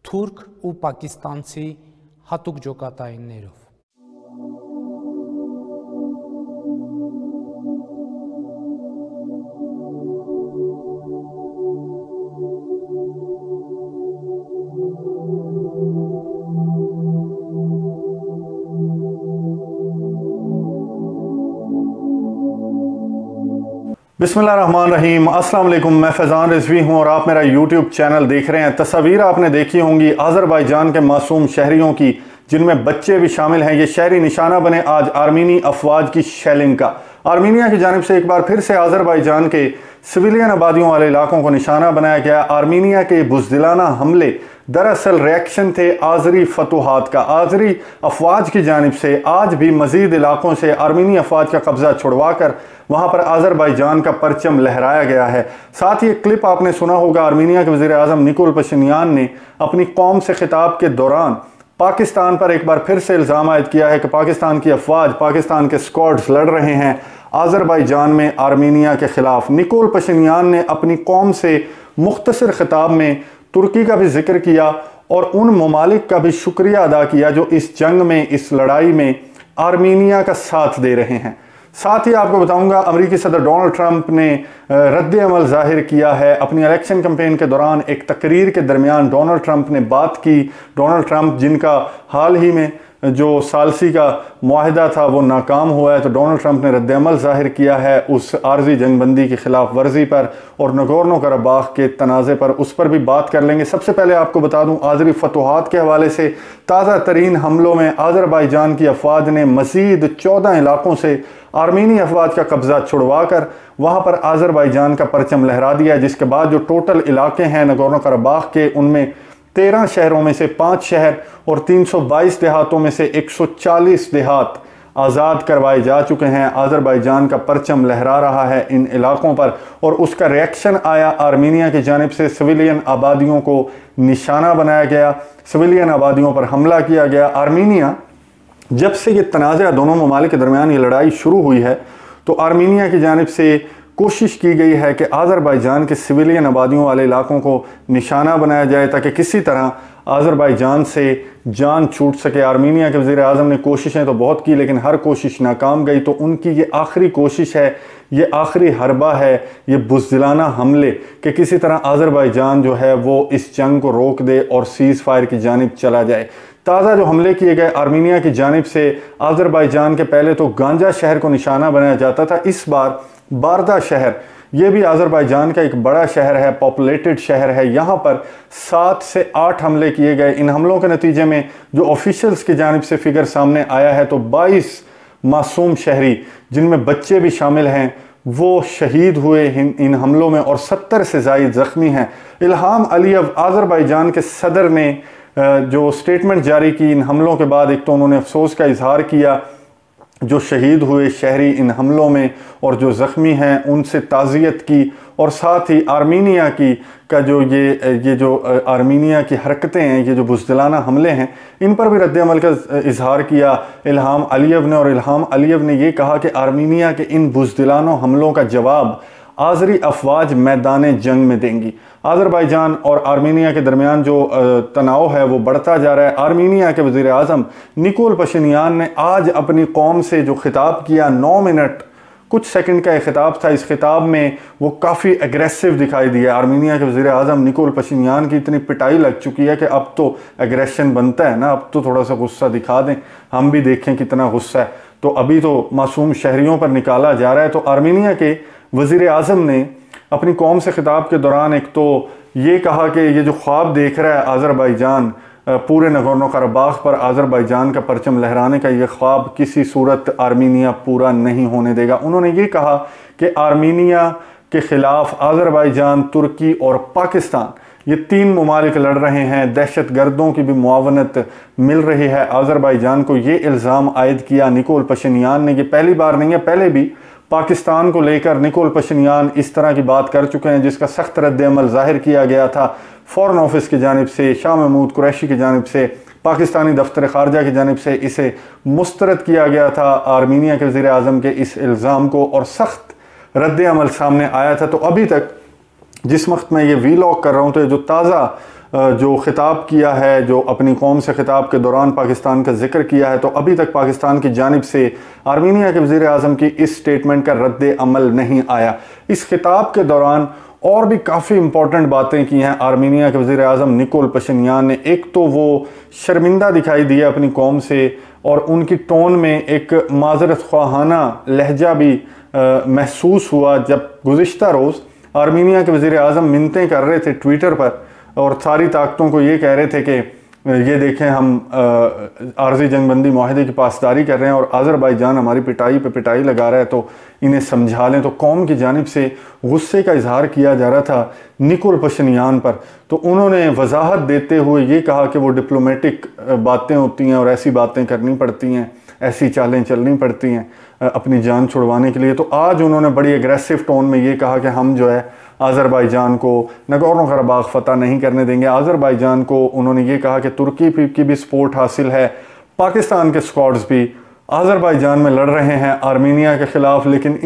թուրք ու պակիստանցի հատուկ ջոկատայիններով։ बिस्मिल्लाहिर्रहमानिर्रहीम, अस्सलाम वालेकुम। मैं फैज़ान रिजवी हूँ और आप मेरा यूट्यूब चैनल देख रहे हैं। तस्वीर आपने देखी होंगी अज़रबैजान के मासूम शहरियों की, जिनमें बच्चे भी शामिल हैं। ये शहरी निशाना बने आज आर्मीनी अफवाज की शेलिंग का। आर्मीनिया की जानिब से एक बार फिर से अज़रबैजान के सिविलियन आबादियों वाले इलाकों को निशाना बनाया गया। आर्मीनिया के बुज़दिलाना हमले दरअसल रिएक्शन थे आज़री फतूहात का। आज़री अफवाज की जानिब से आज भी मज़ीद इलाकों से आर्मीनी अफवाज का कब्ज़ा छुड़वा कर वहाँ पर अज़रबैजान का परचम लहराया गया है। साथ ही एक क्लिप आपने सुना होगा, आर्मीनिया के वज़ीर आज़म निकोल पशिन्यान ने अपनी कौम से खिताब के दौरान पाकिस्तान पर एक बार फिर से इल्ज़ाम आयद किया है कि पाकिस्तान की अफवाज, पाकिस्तान के स्क्वाड्स लड़ रहे हैं अज़रबैजान में आर्मीनिया के ख़िलाफ़। निकोल पशिन्यान ने अपनी कौम से मुख्तसर खिताब में तुर्की का भी जिक्र किया और उन ममालिक का भी शुक्रिया अदा किया जो इस जंग में, इस लड़ाई में आर्मीनिया का साथ दे रहे हैं। साथ ही आपको बताऊंगा, अमेरिकी सदर डोनाल्ड ट्रंप ने रद्द अमल जाहिर किया है। अपनी इलेक्शन कैंपेन के दौरान एक तकरीर के दरमियान डोनाल्ड ट्रंप ने बात की। डोनाल्ड ट्रंप जिनका हाल ही में जो सालसी का मुआहिदा था वो नाकाम हुआ है, तो डोनाल्ड ट्रंप ने रद्द अमल जाहिर किया है उस आर्जी जंगबंदी की खिलाफ वर्जी पर और नगोर्नो कराबाख के तनाज़े पर। उस पर भी बात कर लेंगे। सबसे पहले आपको बता दूं, आज़री फतूहात के हवाले से ताज़ा तरीन हमलों में अज़रबैजान की अफवाज ने मज़ीद 14 इलाकों से आर्मीनी अफवाज का कब्ज़ा छुड़वा कर वहाँ पर अज़रबैजान का परचम लहरा दिया, जिसके बाद जो टोटल इलाके हैं नगोर्नो कराबाख के, उनमें 13 शहरों में से 5 शहर और 322 देहातों में से 140 देहात आज़ाद करवाए जा चुके हैं। अज़रबैजान का परचम लहरा रहा है इन इलाकों पर और उसका रिएक्शन आया आर्मीनिया की जानिब से। सिविलियन आबादियों को निशाना बनाया गया, सिविलियन आबादियों पर हमला किया गया। आर्मीनिया, जब से ये तनाज़ा दोनों ममालिक के दरमियान ये लड़ाई शुरू हुई है, तो आर्मीनिया की जानिब से कोशिश की गई है कि अज़रबैजान के सिविलियन आबादियों वाले इलाकों को निशाना बनाया जाए ताकि किसी तरह अज़रबैजान से जान छूट सके। आर्मीनिया के वज़ीर आज़म ने कोशिशें तो बहुत की, लेकिन हर कोशिश नाकाम गई। तो उनकी ये आखिरी कोशिश है, ये आखिरी हरबा है, ये बुज़दिलाना हमले कि किसी तरह अज़रबैजान जो है वो इस जंग को रोक दे और सीज़ फायर की जानिब चला जाए। ताज़ा जो हमले किए गए आर्मीनिया की जानिब से, अज़रबैजान के पहले तो गांजा शहर को निशाना बनाया जाता था, इस बार बारदा शहर, ये भी अज़रबैजान का एक बड़ा शहर है, पॉपुलेटेड शहर है। यहाँ पर 7 से 8 हमले किए गए। इन हमलों के नतीजे में जो ऑफिशियल्स की जानिब से फिगर सामने आया है, तो 22 मासूम शहरी, जिनमें बच्चे भी शामिल हैं, वो शहीद हुए इन हमलों में और 70 से ज़ायद ज़ख्मी हैं। इल्हाम अलीयव, अज़रबैजान के सदर ने जो स्टेटमेंट जारी की इन हमलों के बाद, एक तो उन्होंने अफसोस का इजहार किया जो शहीद हुए शहरी इन हमलों में और जो ज़ख्मी हैं उनसे ताज़ियत की, और साथ ही आर्मीनिया की का जो ये जो आर्मीनिया की हरकतें हैं, ये जो बुज़दिलाना हमले हैं, इन पर भी रद्द अमल का इजहार किया इल्हाम अलीयव ने। और इल्हाम अलीयव ने ये कहा कि आर्मीनिया के इन बुज़दिलाना हमलों का जवाब आज़री अफवाज मैदान जंग में देंगी। अज़रबैजान और आर्मीनिया के दरमियान जो तनाव है वो बढ़ता जा रहा है। आर्मीनिया के वज़ीर आज़म निकोल पशिन्यान ने आज अपनी कौम से जो खिताब किया, 9 मिनट कुछ सेकंड का एक खिताब था। इस खिताब में वो काफ़ी एग्रेसिव दिखाई दिया। आर्मीनिया के वज़ीर आज़म निकोल पशिन्यान की इतनी पिटाई लग चुकी है कि अब तो एग्रेशन बनता है ना, अब तो थोड़ा सा गुस्सा दिखा दें, हम भी देखें कितना गुस्सा है। तो अभी तो मासूम शहरियों पर निकाला जा रहा है। तो आर्मीनिया के वज़ीर आज़म ने अपनी कौम से खिताब के दौरान एक तो ये कहा कि ये जो ख्वाब देख रहा है अज़रबैजान पूरे नगोर्नो कराबाख पर अज़रबैजान का परचम लहराने का, ये ख्वाब किसी सूरत आर्मीनिया पूरा नहीं होने देगा। उन्होंने ये कहा कि आर्मीनिया के ख़िलाफ़ अज़रबैजान, तुर्की और पाकिस्तान, ये 3 ममालिक लड़ रहे हैं। दहशत गर्दों की भी मुआवनत मिल रही है अज़रबैजान को। ये इल्ज़ाम आयद किया निकोल पशिन्यान ने। ये पहली बार नहीं है, पहले भी पाकिस्तान को लेकर निकोल पशिन्यान इस तरह की बात कर चुके हैं, जिसका सख्त रद्द अमल जाहिर किया गया था फ़ॉरेन ऑफिस की जानिब से, शाह महमूद कुरैशी की जानिब से, पाकिस्तानी दफ्तर ख़ारजा की जानिब से इसे मुस्तरद किया गया था आर्मीनिया के वज़ीर आज़म के इस इल्ज़ाम को, और सख्त रद्द अमल सामने आया था। तो अभी तक जिस वक्त मैं ये वीलॉग कर रहा हूँ, तो ये जो ताज़ा जो ख़िताब किया है, जो अपनी कौम से ख़िताब के दौरान पाकिस्तान का जिक्र किया है, तो अभी तक पाकिस्तान की जानिब से आर्मीनिया के वज़ीर आज़म की इस स्टेटमेंट का रद्द अमल नहीं आया। इस ख़िताब के दौरान और भी काफ़ी इंपॉर्टेंट बातें की हैं आर्मीनिया के वज़ीर आज़म निकोल पशिन्यान ने। एक तो वो शर्मिंदा दिखाई दिया अपनी कौम से, और उनकी टोन में एक माज़रत ख्वाहाना लहजा भी महसूस हुआ जब गुज़िश्ता रोज़ आर्मीनिया के वज़ीर आज़म मिन्नतें कर रहे थे ट्विटर पर, और सारी ताकतों को ये कह रहे थे कि ये देखें हम आर्जी जंगबंदी माहिदे की पासदारी कर रहे हैं और अज़रबाईजान हमारी पिटाई पे पिटाई लगा रहा है, तो इन्हें समझा लें। तो कौम की जानिब से गुस्से का इजहार किया जा रहा था निकोल पशिन्यान पर। तो उन्होंने वजाहत देते हुए ये कहा कि वो डिप्लोमेटिक बातें होती हैं और ऐसी बातें करनी पड़ती हैं, ऐसी चालें चलनी पड़ती हैं अपनी जान छुड़वाने के लिए। तो आज उन्होंने बड़ी एग्रेसिव टोन में ये कहा कि हम जो है अज़रबाईजान को नगोर्नो-कराबाख फ़तह नहीं करने देंगे। अज़रबाईजान को उन्होंने ये कहा कि तुर्की की भी सपोर्ट हासिल है, पाकिस्तान के स्क्वाड्स भी अज़रबाईजान में लड़ रहे हैं आर्मीनिया के ख़िलाफ़, लेकिन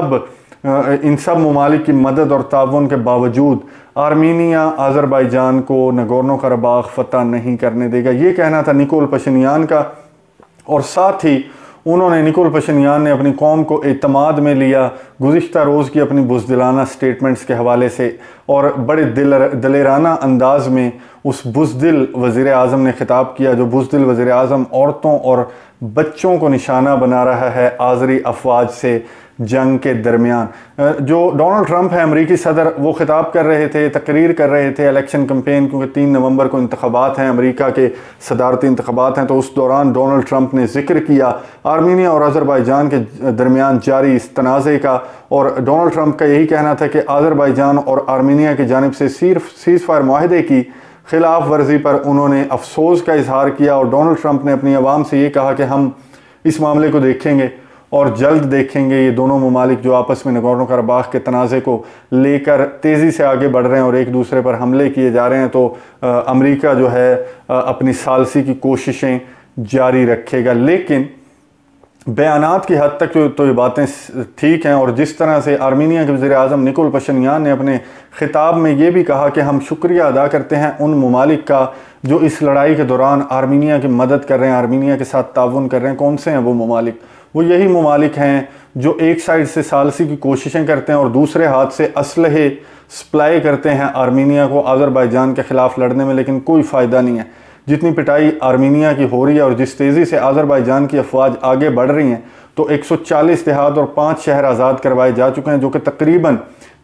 इन सब ममालिक की मदद और ताउन के बावजूद आर्मीनिया अज़रबाईजान को नगोर्नो-कराबाख फ़तह नहीं करने देगा। ये कहना था निकोल पशिन्यान का। और साथ ही उन्होंने निकोल पशिन्यान ने अपनी कौम को एतमाद में लिया गुज़िश्ता रोज़ की अपनी बुज़दिलाना स्टेटमेंट्स के हवाले से, और बड़े दलेराना अंदाज में उस बुज़दिल वज़ीर आज़म ने ख़िताब किया, जो बुज़दिल वज़ीर आज़म औरतों और बच्चों को निशाना बना रहा है आज़री अफवाज से जंग के दरमियान। जो डोनाल्ड ट्रंप है अमरीकी सदर, वो ख़िताब कर रहे थे, तकरीर कर रहे थे इलेक्शन कैंपेन, क्योंकि 3 नवंबर को इंतखाबात हैं, अमेरिका के सदारती इंतखाबात हैं। तो उस दौरान डोनाल्ड ट्रंप ने जिक्र किया आर्मीनिया और अज़रबाईजान के दरमियान जारी इस तनाज़े का, और डोनाल्ड ट्रंप का यही कहना था कि अज़रबाईजान और आर्मीनिया की जानिब से सिर्फ सीज़फायर माहिदे की खिलाफ वर्जी पर उन्होंने अफसोस का इजहार किया। और डोनाल्ड ट्रंप ने अपनी आवाम से ये कहा कि हम इस मामले को देखेंगे और जल्द देखेंगे। ये दोनों ममालिक जो आपस में नगोर्नो कराबाख के तनाज़े को लेकर तेज़ी से आगे बढ़ रहे हैं और एक दूसरे पर हमले किए जा रहे हैं, तो अमेरिका जो है अपनी सालसी की कोशिशें जारी रखेगा। लेकिन बयानात की हद तक तो ये बातें ठीक हैं। और जिस तरह से आर्मीनिया के वज़ीर आज़म निकोल पशिन्यान ने अपने ख़िताब में ये भी कहा कि हम शुक्रिया अदा करते हैं उन ममालिक का जो इस लड़ाई के दौरान आर्मीनिया की मदद कर रहे हैं, आर्मीनिया के साथ ताउन कर रहे हैं। कौन से हैं वो ममालिक? वो यही ममालिक हैं जो एक साइड से सालसी की कोशिशें करते हैं और दूसरे हाथ से असलहे सप्लाई करते हैं आर्मीनिया को अज़रबाईजान के ख़िलाफ़ लड़ने में, लेकिन कोई फ़ायदा नहीं है। जितनी पिटाई आर्मीनिया की हो रही है और जिस तेज़ी से अज़रबाईजान की अफवाज आगे बढ़ रही हैं, तो 140 देहात और 5 शहर आज़ाद करवाए जा चुके हैं, जो कि तकरीबन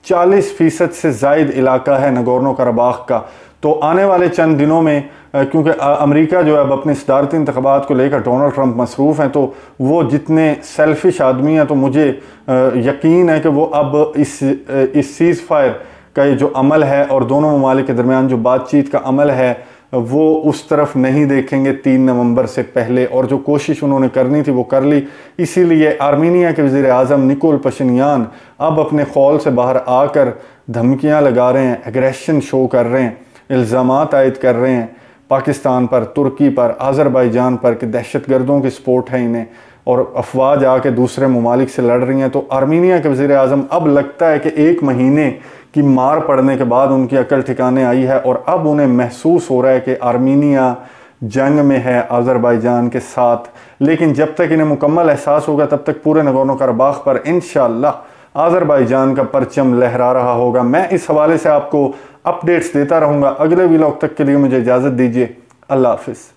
40% से ज़ायद इलाका है नगोर्नो कराबाख का। तो आने वाले चंद दिनों में क्योंकि अमेरिका जो है अब अपने सदारती इंतखाबात को लेकर डोनाल्ड ट्रंप मसरूफ़ हैं, तो वो जितने सेल्फिश आदमी हैं, तो मुझे यकीन है कि वो अब इस सीज़ फायर का ये जो अमल है और दोनों ममालिक के दरमियान जो बातचीत का अमल है, वो उस तरफ नहीं देखेंगे 3 नवंबर से पहले। और जो कोशिश उन्होंने करनी थी वो कर ली। इसीलिए आर्मीनिया के वज़ीर आज़म निकोल पशिन्यान अब अपने खौल से बाहर आकर धमकियां लगा रहे हैं, एग्रेशन शो कर रहे हैं, इल्ज़ामात आयद कर रहे हैं पाकिस्तान पर, तुर्की पर, अज़रबाईजान पर कि दहशतगर्दों की सपोर्ट है इन्हें, और अफवाज आके दूसरे ममालिक से लड़ रही हैं। तो आर्मीनिया के वज़ीर आज़म अब लगता है कि 1 महीने की मार पड़ने के बाद उनकी अकल ठिकाने आई है और अब उन्हें महसूस हो रहा है कि आर्मीनिया जंग में है अज़रबाईजान के साथ। लेकिन जब तक इन्हें मुकम्मल एहसास होगा तब तक पूरे नगोर्नो कराबाख पर इंशाअल्लाह अज़रबाईजान का परचम लहरा रहा होगा। मैं इस हवाले से आपको अपडेट्स देता रहूँगा। अगले व्लॉग तक के लिए मुझे इजाज़त दीजिए। अल्लाह हाफ़िज़।